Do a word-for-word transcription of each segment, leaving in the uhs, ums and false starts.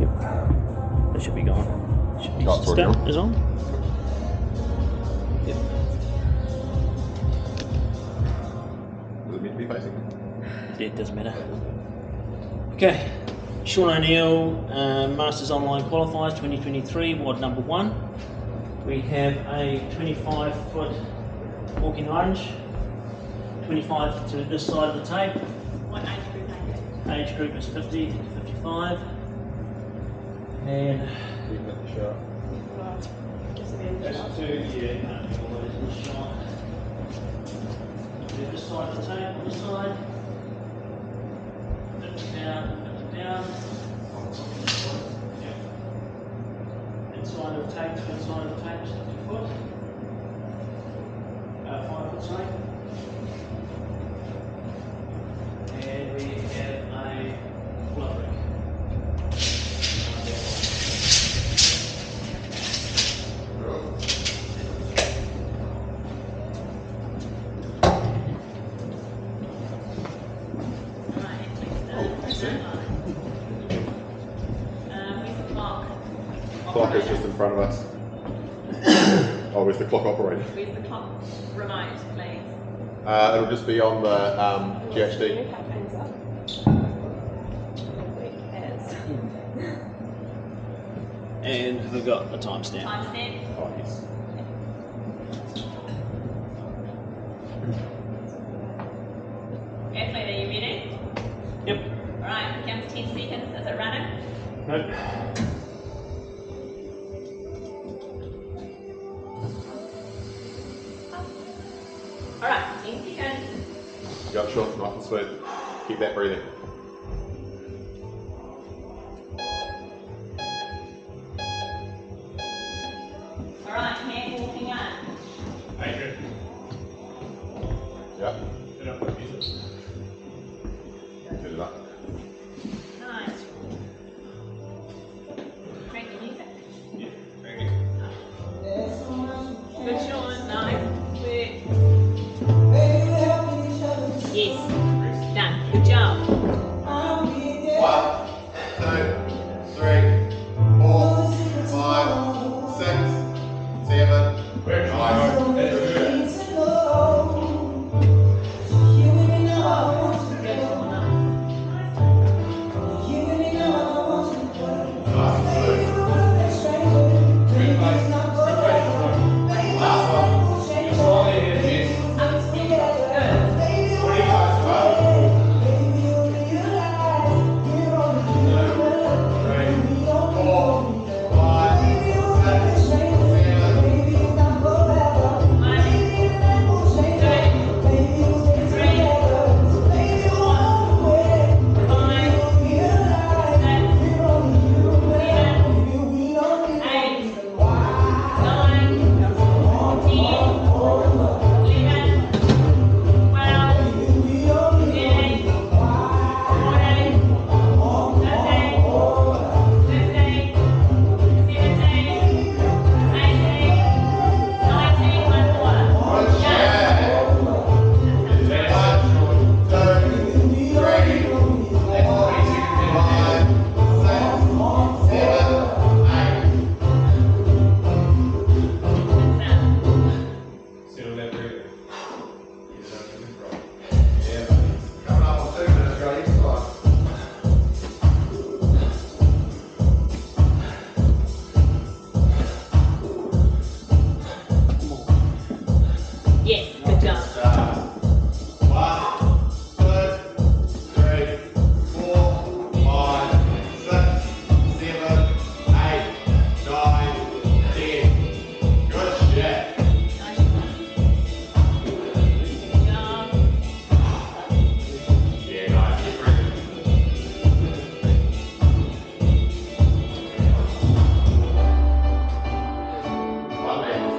Yep. That should be gone. Should be Oh, it's already down. on. Is on. Yep. Does it need to be facing? Yeah, it doesn't matter. Okay. Sean O'Neill, uh, Masters Online Qualifiers twenty twenty-three, ward number one. We have a twenty-five foot walking lunge, twenty-five to this side of the tape. What age group are you? Age group is fifty to fifty-five. And Keeping it sharp. Just a bit of a that's shot. two, yeah, can't be always in the shot. Do this side of the tape, on this side. Lift it down, lift it down. Yep. Inside of the tape, inside of the tape, fifty foot. Uh, five foot, sorry. And we have a pull-up rig. Right, next, uh, uh, where's the clock? Clock is just in front of us. Oh, where's the clock operating? Where's the clock remote, please? Uh, it'll just be on the um, G H D. And we've got a timestamp. Timestamp. Oh, yes. Athlete, are you ready? Yep. Alright, counts ten seconds. Is it running? Nope. Alright, ten seconds. Gut shot, nice and sweet. Keep that breathing. Alright, hand walking up. Adrian, Yeah. turn up the music. Turn it up. Nice. Crank the music. Yeah, thank you. Good, Sean. Nice. Work. Yes. Done. Good job. One, two, three, four, five, six, seven, Where's nine, That's good. Good. Well done. Good place. Good place to run. last one. You're slowly ahead, yes. Up to ten. Good. What do you guys about? Three, Four, five, six, seven, One, two, three, four, five, Settle that breathing. Get it under control. Yeah, coming up on two minutes, got exercise. Yes, good job. One, two, three, four, five, six, seven, eight, nine, ten. Good shit. Nice. Good job. Yeah, nice. Keep breathing. One minute.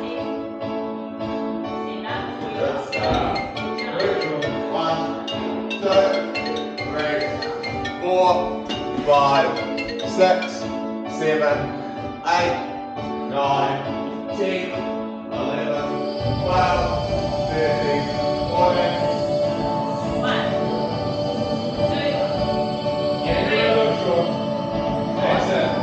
Stand up. Good stuff. One, two, three, four, five, six, seven, eight, nine, ten, eleven, twelve, thirteen, fourteen. One, two, Get it three, under control. That's it.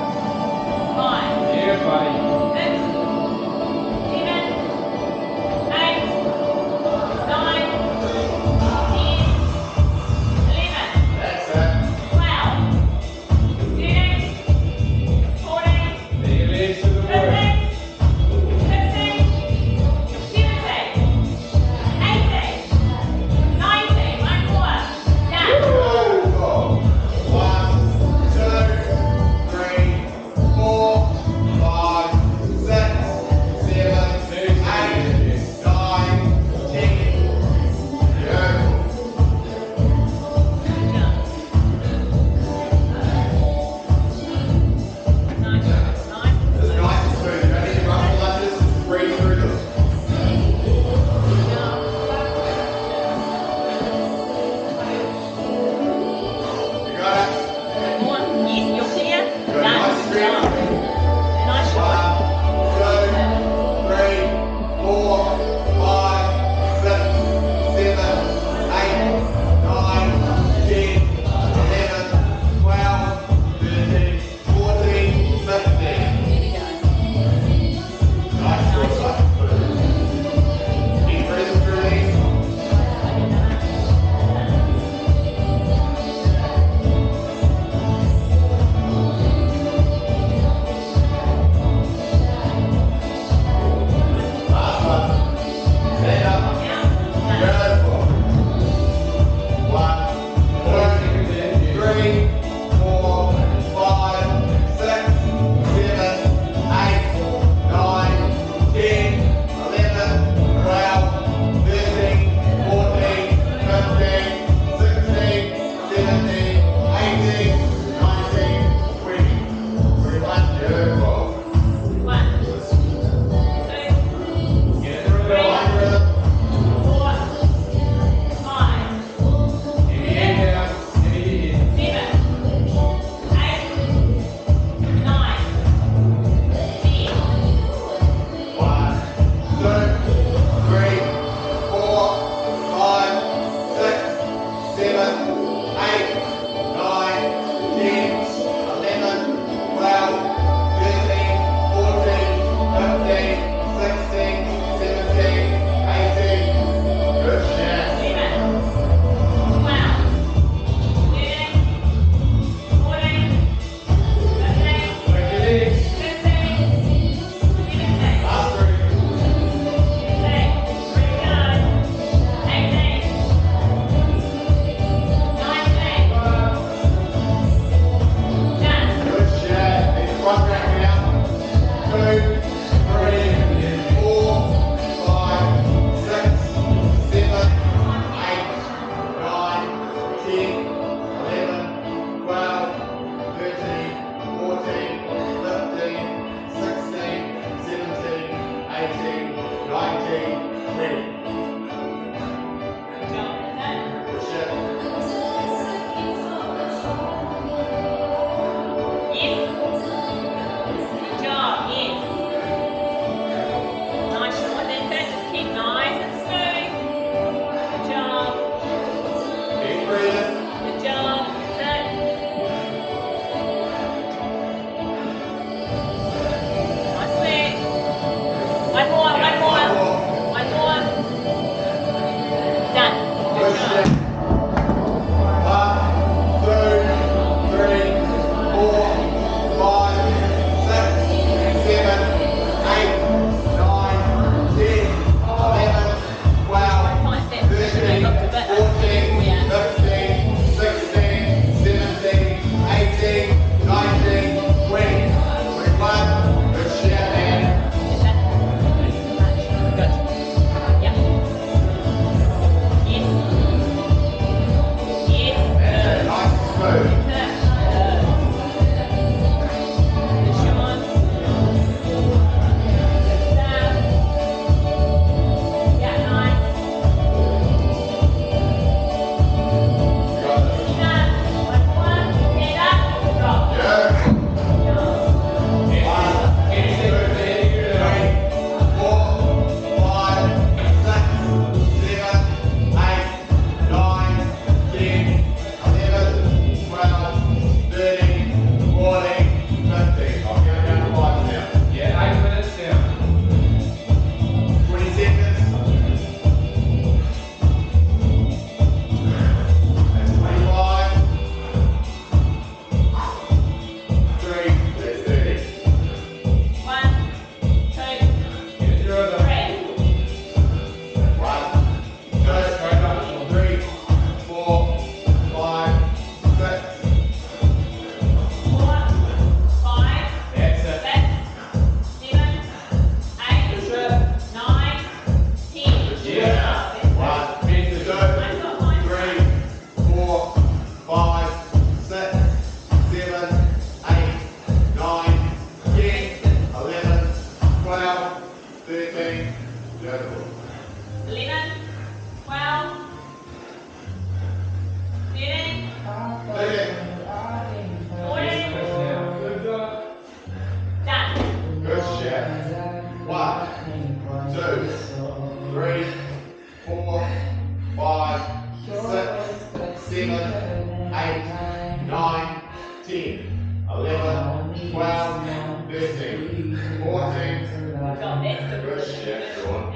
ten, eleven, twelve, thirteen, fourteen. God, that's good. Good shit, Sean.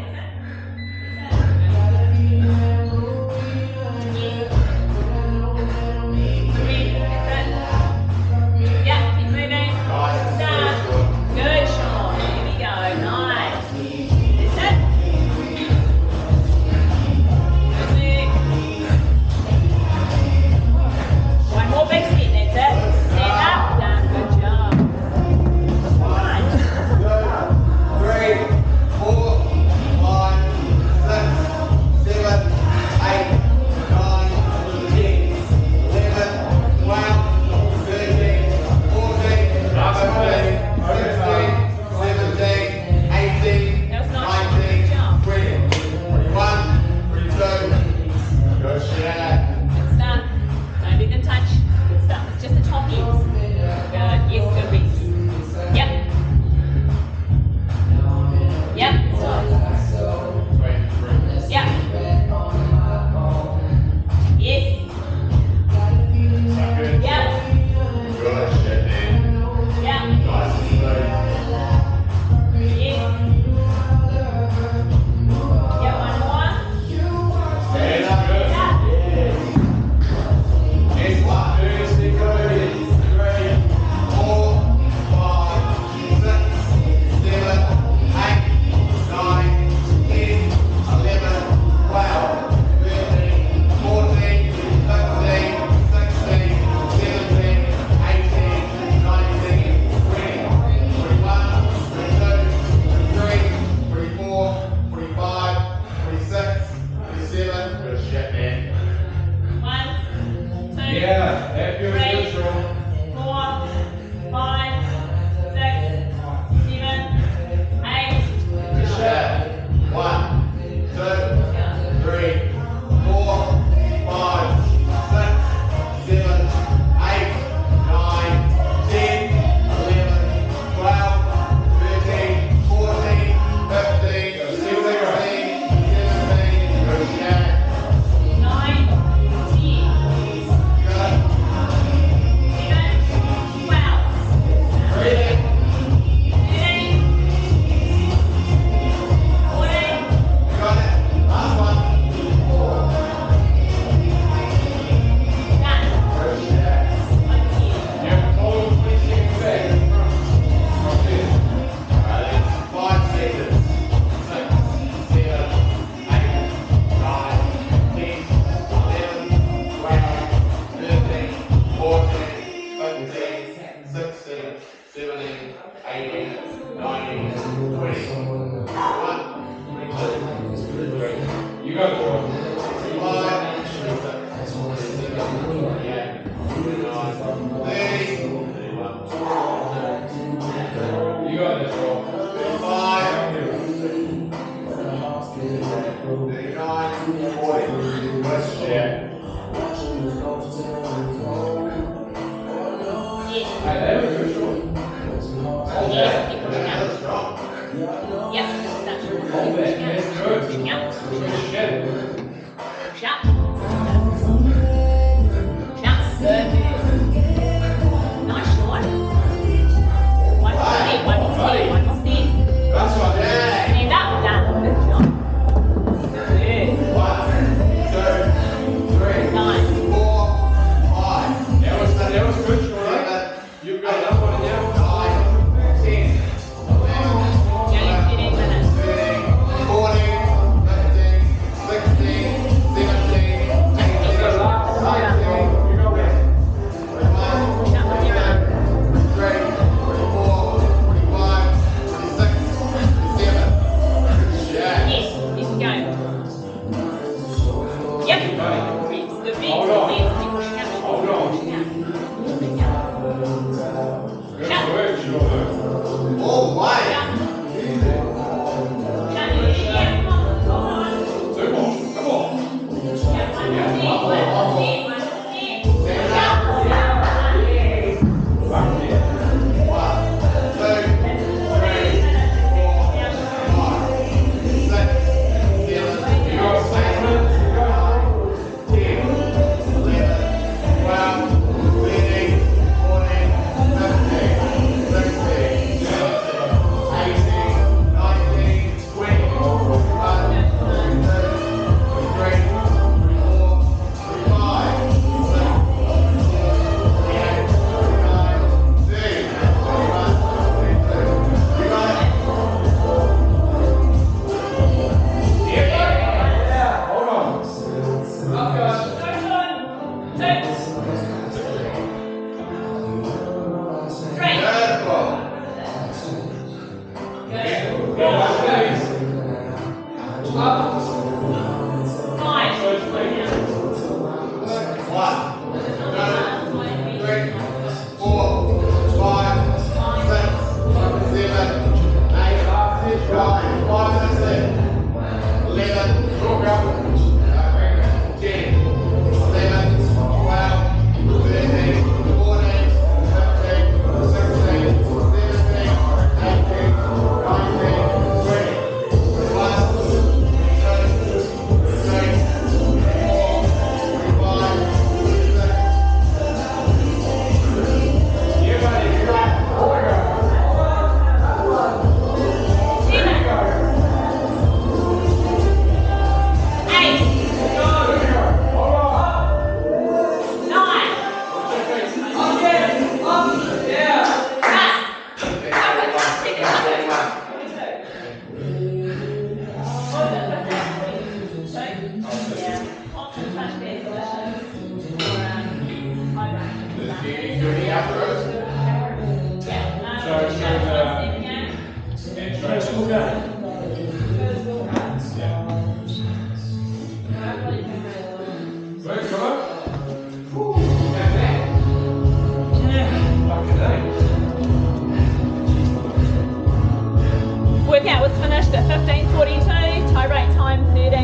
Yeah, keep moving. Nice. Start. Good, Good, Sean. Here we go. Nice. That's it. Good work. One more big step. That's it. Stand up. Done. Good job. Right. two, three, four, five, six, seven, eight, nine, ten, eleven, twelve, thirteen, fourteen, fifteen, sixteen, seventeen, eighteen, That was nice. nineteen, Good job. twenty, twenty-one, twenty-two. Good shit. Start. Don't let them touch. Good stuff. It's just the top ends. Good. Yes, good rest. Yep. Yep. twenty-three. Yep. Yes. Good. Yep. Good shit, man. Yep. Nice and smooth. Yes. Yep. One more. Stand up. Good. Yep. Next one. Thursday, good. Three, four, five, six, seven, eight, nine, ten, eleven, twelve, thirteen, fourteen, fifteen, sixteen, seventeen, eighteen, nineteen, twenty, twenty-one, twenty-two, twenty-three, twenty-four, twenty-five, twenty-six, twenty-seven. Good shit, man. One, two, Yeah, that feels Three. good, Sean. four, five, six, seven, eight. Good shit. One, two, three, four, five, six, seven, eight, nine, ten, eleven, twelve, thirteen, fourteen, fifteen, sixteen, seventeen. Good shit. Nine, ten, Good. eleven, twelve, Breathing. thirteen, fourteen, Got it. Last one. done. Good shit. One here. Yeah, hold on twenty seconds back. Like this. Alright, five seconds. Six, seven, eight, nine, ten, eleven, twelve, thirteen, fourteen, fifteen, sixteen, seventeen, eighteen, nineteen, twenty, twenty-one, twenty-two, twenty-three, You got it, Sean. twenty-five, twenty-six, twenty-seven, twenty-eight, twenty-nine, thirty, thirty-one, You got this, Sean. thirty-five, thirty-nine, forty. Good shit. Yes. Hey, that was good, Sean. Yes. Keep pushing up. That's strong. Yep. Start. Keep Hold that, pushing up. that's good. Pushing up. Good shit. Push up. Push up. Good. Nice shot. One more step. One more step. One more step. That's what it is. Yeah. Stand up. Done. Good job. Good. One, two, three, Nine. four, five, That was, that was good, Sean. seven, You've got enough on it now. nine, ten, eleven, You only have fifteen minutes. thirteen, fourteen, fifteen, sixteen, seventeen, Let's go eighteen, last. nineteen, You go back. twenty-one, Push up with your arm. twenty-three, twenty-four, twenty-five, twenty-six, twenty-seven. Good shit. Yes. You can go. Yep. Buddy. Good bit. Hold on. Keep pushing up. Hold on. Pushing up. Pushing up. Good work, Sean. Oh, my. Two more. Come on. Back there. One, two, three, four, five, six, seven, You got six minutes. You go. ten, eleven, twelve, thirteen, fourteen, Flexible game. Right, come on. Workout was finished at fifteen forty-two, tie break time thirteen